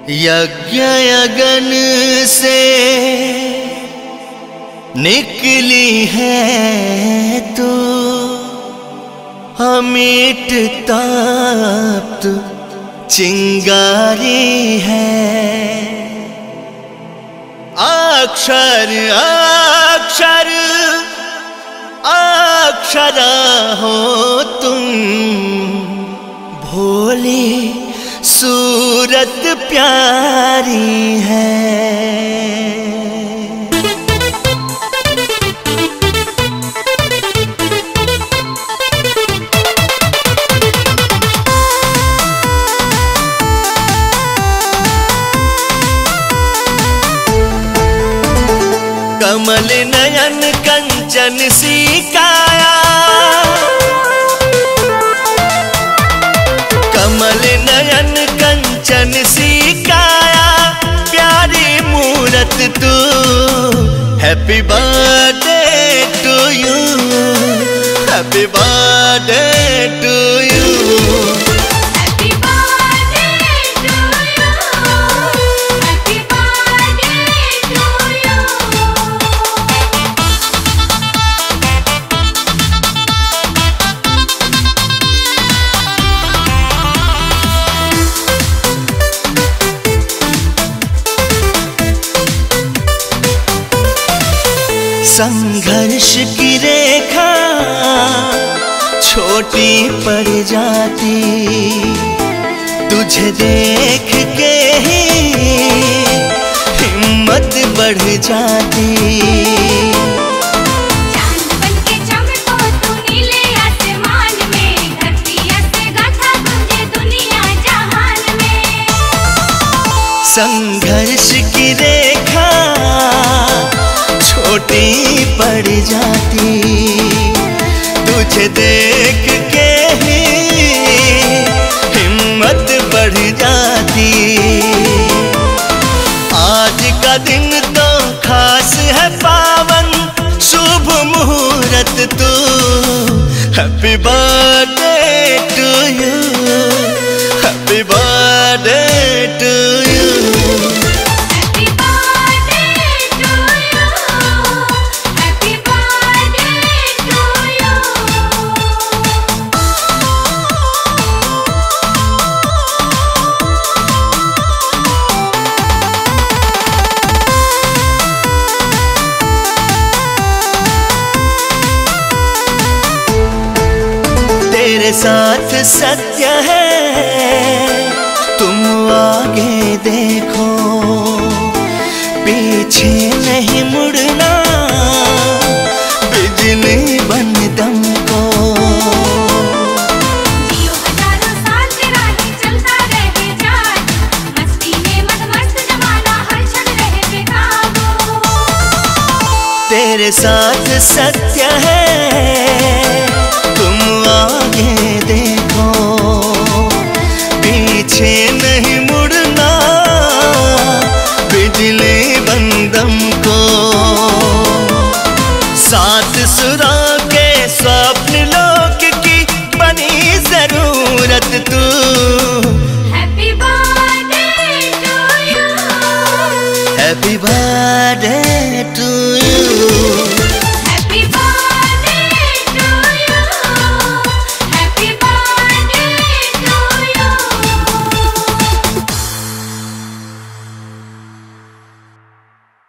यज्ञ यगन से निकली है तो अमिट ताप्त चिंगारी है। अक्षर अक्षर अक्षरा हो तुम, भोली सूरत प्यारी है। कमल नयन कंचन सी काया, कमल नयन कंचन सी काया, प्यारी मूरत तू। Happy birthday to you, happy birthday to you. संघर्ष की रेखा छोटी पड़ जाती, तुझे देख के ही हिम्मत बढ़ जाती। चांद बनके चमको तू नीले आसमान में, धरती से गाथा गूंजे दुनिया जहान में। संघर्ष की रेखा छोटी पड़ जाती, तुझे देख के ही हिम्मत बढ़ जाती। आज का दिन तो खास है पावन, शुभ मुहूर्त तू। Happy birthday to you, happy birthday to you. तेरे साथ सत्य है, तुम आगे देखो, पीछे नहीं मुड़ना, बिजली बन दमको। जियो हजारों साल तेरा ही चलता रहे जान, मस्ती में मस्त जमाना हर क्षण रहे बेकाबू। तेरे साथ सत्य है,